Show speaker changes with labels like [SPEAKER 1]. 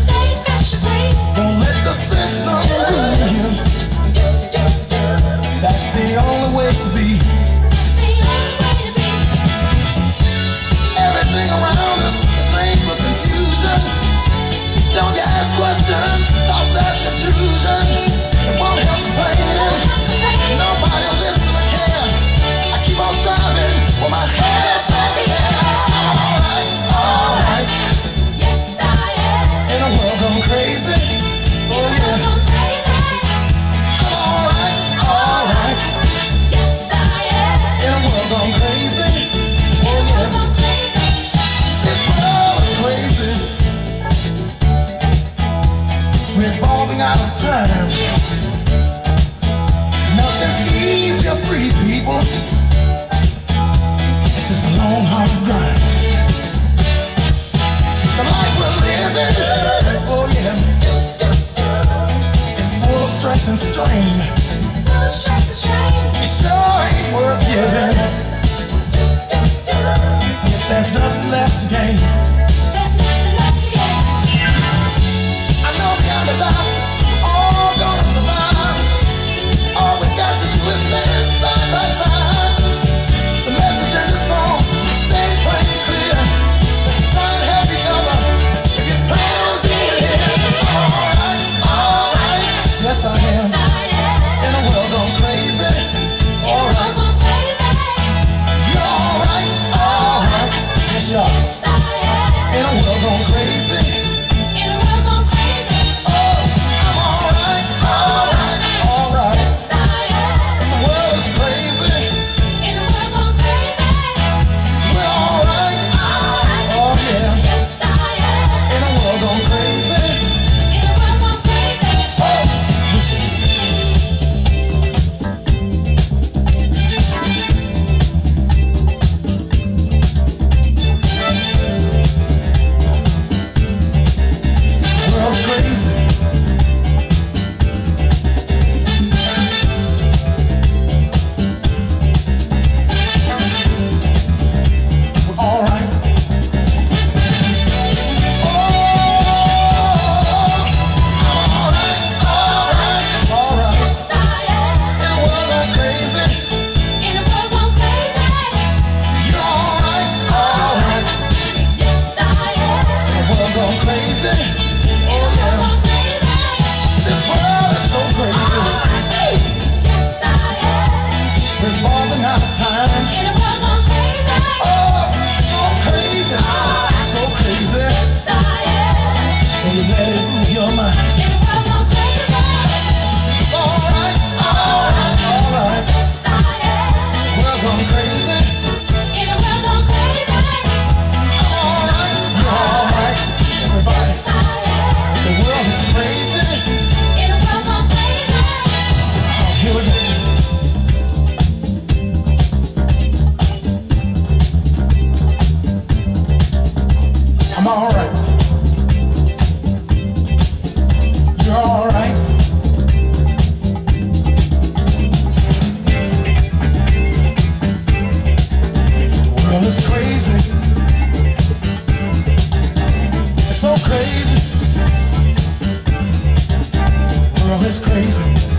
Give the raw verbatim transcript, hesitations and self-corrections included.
[SPEAKER 1] Don't let the system rule you. That's the only way to be. Everything around us is laced with confusion. Don't you ask questions, cause that's intrusion. It won't help complaining. Nobody will listen or care. I keep on striving with my head up in the air. I'm alright, alright.
[SPEAKER 2] Yes, I am.
[SPEAKER 1] In a world gone crazy. Oh yeah. I'm alright, alright.
[SPEAKER 2] Yes, I am.
[SPEAKER 1] In a world gone crazy. Oh yeah. This world is crazy. We're evolving out of time. Nothing's easy or free, people. It's just a long, hard grind. The life we're living, oh yeah, it's full of stress and strain. It sure ain't worth living if there's nothing left to gain. I know beyond a doubt, we're all gonna survive. All we got to do is stand side by side. The message in the song is stay plain and clear. Let's try and help each other. If you plan on being here, alright, alright. Yes, I am. In a world gone crazy. Alright. You're alright, alright. Yes, you are. In a world gone crazy. Oh, I'm alright, alright, alright. The world is crazy. We're alright. Oh yeah. In a world gone crazy. Oh, listen. The world's crazy. We're alright. I'm alright. You're alright. The world is crazy. It's so crazy. The world is crazy.